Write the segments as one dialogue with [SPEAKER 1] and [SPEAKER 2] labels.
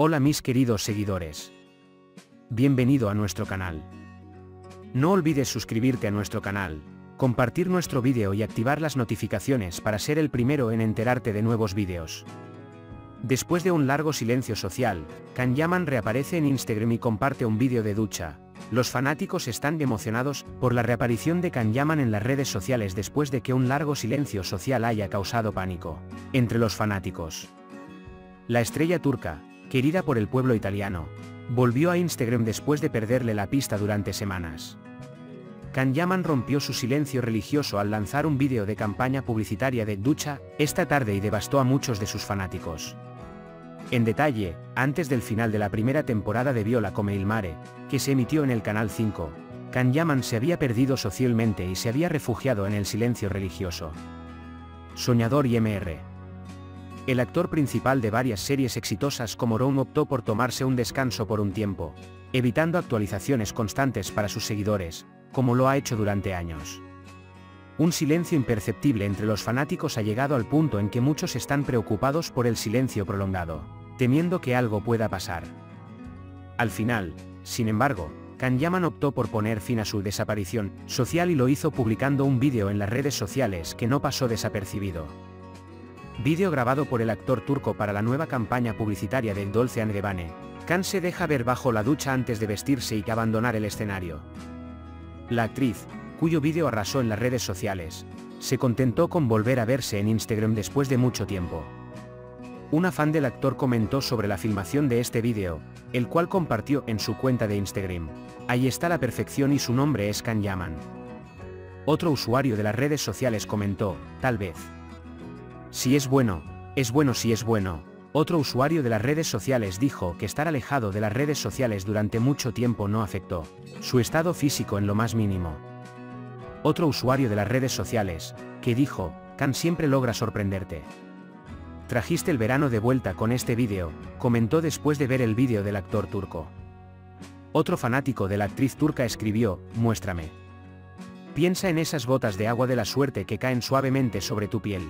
[SPEAKER 1] Hola mis queridos seguidores. Bienvenido a nuestro canal. No olvides suscribirte a nuestro canal, compartir nuestro vídeo y activar las notificaciones para ser el primero en enterarte de nuevos vídeos. Después de un largo silencio social, Can Yaman reaparece en Instagram y comparte un vídeo de ducha. Los fanáticos están emocionados por la reaparición de Can Yaman en las redes sociales después de que un largo silencio social haya causado pánico entre los fanáticos. La estrella turca, querida por el pueblo italiano, volvió a Instagram después de perderle la pista durante semanas. Can Yaman rompió su silencio religioso al lanzar un vídeo de campaña publicitaria de ducha esta tarde y devastó a muchos de sus fanáticos. En detalle, antes del final de la primera temporada de Viola come il mare, que se emitió en el Canal 5, Can Yaman se había perdido socialmente y se había refugiado en el silencio religioso. Soñador y Mr. El actor principal de varias series exitosas como Rome optó por tomarse un descanso por un tiempo, evitando actualizaciones constantes para sus seguidores, como lo ha hecho durante años. Un silencio imperceptible entre los fanáticos ha llegado al punto en que muchos están preocupados por el silencio prolongado, temiendo que algo pueda pasar. Al final, sin embargo, Can Yaman optó por poner fin a su desaparición social y lo hizo publicando un vídeo en las redes sociales que no pasó desapercibido. Vídeo grabado por el actor turco para la nueva campaña publicitaria de Dolce & Gabbana. Can se deja ver bajo la ducha antes de vestirse y abandonar el escenario. La actriz, cuyo vídeo arrasó en las redes sociales, se contentó con volver a verse en Instagram después de mucho tiempo. Una fan del actor comentó sobre la filmación de este vídeo, el cual compartió en su cuenta de Instagram. Ahí está la perfección y su nombre es Can Yaman. Otro usuario de las redes sociales comentó, tal vez. Si es bueno si es bueno. Otro usuario de las redes sociales dijo que estar alejado de las redes sociales durante mucho tiempo no afectó su estado físico en lo más mínimo. Otro usuario de las redes sociales, que dijo, Can siempre logra sorprenderte. Trajiste el verano de vuelta con este vídeo, comentó después de ver el vídeo del actor turco. Otro fanático de la actriz turca escribió, muéstrame. Piensa en esas gotas de agua de la suerte que caen suavemente sobre tu piel.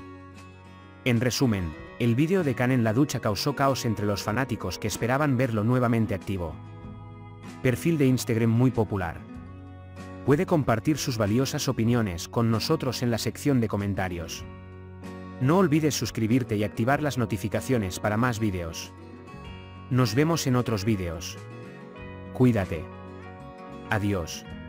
[SPEAKER 1] En resumen, el vídeo de Can en la ducha causó caos entre los fanáticos que esperaban verlo nuevamente activo. Perfil de Instagram muy popular. Puede compartir sus valiosas opiniones con nosotros en la sección de comentarios. No olvides suscribirte y activar las notificaciones para más vídeos. Nos vemos en otros vídeos. Cuídate. Adiós.